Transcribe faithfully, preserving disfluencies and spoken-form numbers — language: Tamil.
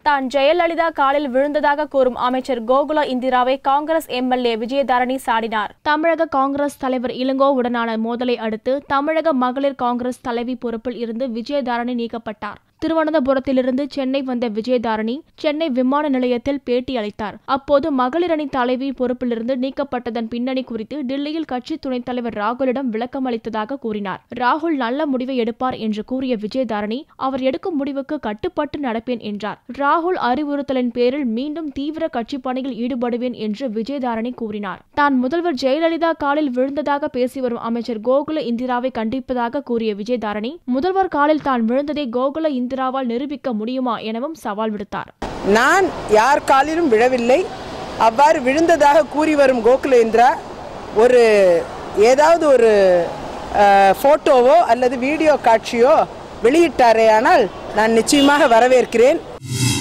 தான் ஜெயலலிதா காலில் விழுந்ததாக கூறும் அமைச்சர் கோகுல இந்திராவை காங்கிரஸ் எம்எல்ஏ விஜயதாரணி சாடினார். தமிழக காங்கிரஸ் தலைவர் இளங்கோவுடனான மோதலை அடுத்து தமிழக மகளிர் காங்கிரஸ் தலைவி பொறுப்பில் இருந்து விஜயதாரணி நீக்கப்பட்டார். திருவனந்தபுரத்திலிருந்து சென்னை வந்த விஜயதாரணி சென்னை விமான நிலையத்தில் பேட்டி அளித்தார். அப்போது மகளிர் அணி தலைவி பொறுப்பிலிருந்து நீக்கப்பட்டதன் பின்னணி குறித்து டில்லியில் கட்சி துணைத் தலைவர் ராகுலிடம் விளக்கம் அளித்ததாக கூறினார். ராகுல் நல்ல முடிவை எடுப்பார் என்று கூறிய விஜயதாரணி அவர் எடுக்கும் முடிவுக்கு கட்டுப்பட்டு நடப்பேன் என்றார். ராகுல் அறிவுறுத்தலின் பேரில் மீண்டும் தீவிர கட்சி பணியில் ஈடுபடுவேன் என்று விஜயதாரணி கூறினார். தான் முதல்வர் ஜெயலலிதா காலில் விழுந்ததாக பேசி வரும் அமைச்சர் கோகுல இந்திராவை கண்டிப்பதாக கூறிய விஜயதாரணி முதல்வர் காலில் தான் விழுந்ததை கோகுல இந்திராவால் நிரூபிக்க முடியுமா எனவும் சவால் விடுத்தார். நான் யார் காலிலும் விழவில்லை. அவ்வாறு விழுந்ததாக கூறி வரும் கோகுல இந்திரா ஒரு ஏதாவது ஒரு போட்டோவோ அல்லது வீடியோ காட்சியோ வெளியிட்டாரே ஆனால் நான் நிச்சயமாக வரவேற்கிறேன்.